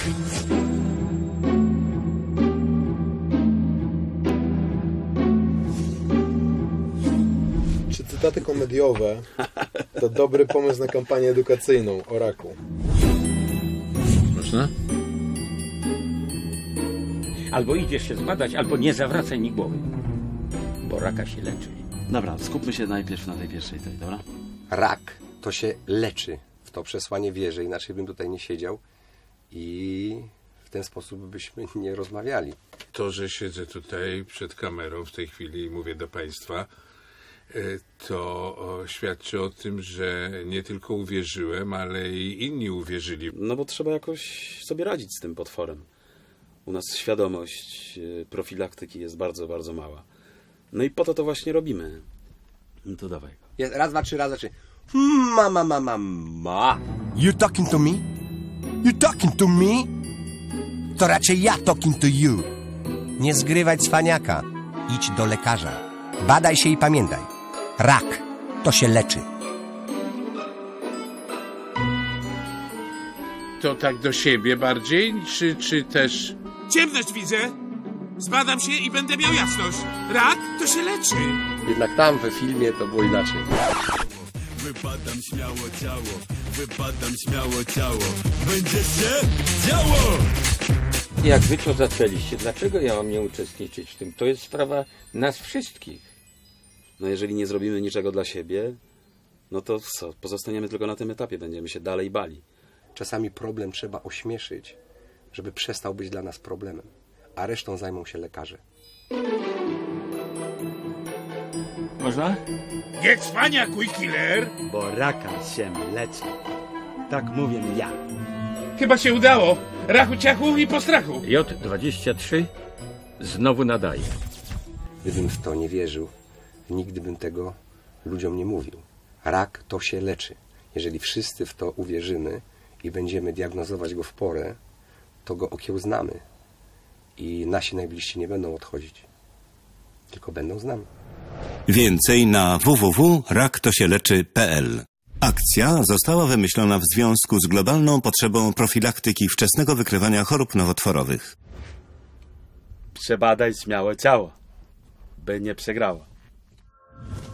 Czy cytaty komediowe to dobry pomysł na kampanię edukacyjną o raku? Można? Albo idziesz się zbadać, albo nie zawracaj mi głowy. Bo raka się leczy. Dobra, skupmy się najpierw na tej pierwszej dobra? Rak to się leczy. W to przesłanie wierzę, inaczej bym tutaj nie siedział i w ten sposób byśmy nie rozmawiali. To, że siedzę tutaj przed kamerą w tej chwili i mówię do Państwa, to świadczy o tym, że nie tylko uwierzyłem, ale i inni uwierzyli. No bo trzeba jakoś sobie radzić z tym potworem. U nas świadomość profilaktyki jest bardzo, bardzo mała. No i po to właśnie robimy. No to dawaj. Jest, raz, dwa, trzy, raz, dwa, trzy. Ma. You talking to me? You talking to me? To raczej ja talking to you. Nie zgrywaj cwaniaka. Idź do lekarza. Badaj się i pamiętaj. Rak to się leczy. To tak do siebie bardziej, czy też... Ciemność widzę. Zbadam się i będę miał jasność. Rak to się leczy. Jednak tam we filmie to było inaczej. Wypadam śmiało ciało, wypadam śmiało ciało. Będzie się działo! Jak wy to zaczęliście, dlaczego ja mam nie uczestniczyć w tym? To jest sprawa nas wszystkich. No jeżeli nie zrobimy niczego dla siebie, no to co? Pozostaniemy tylko na tym etapie, będziemy się dalej bali. Czasami problem trzeba ośmieszyć, żeby przestał być dla nas problemem, a resztą zajmą się lekarze. Można? Nie cwaniakuj, killer. Bo raka się leczy. Tak mówię ja. Chyba się udało. Rachu, ciachu i po strachu. J23 znowu nadaje. Gdybym w to nie wierzył, nigdy bym tego ludziom nie mówił. Rak to się leczy. Jeżeli wszyscy w to uwierzymy i będziemy diagnozować go w porę, to go okiełznamy. I nasi najbliżsi nie będą odchodzić, tylko będą z nami. Więcej na www.raktosieleczy.pl. Akcja została wymyślona w związku z globalną potrzebą profilaktyki wczesnego wykrywania chorób nowotworowych. Przebadaj śmiało ciało, by nie przegrała.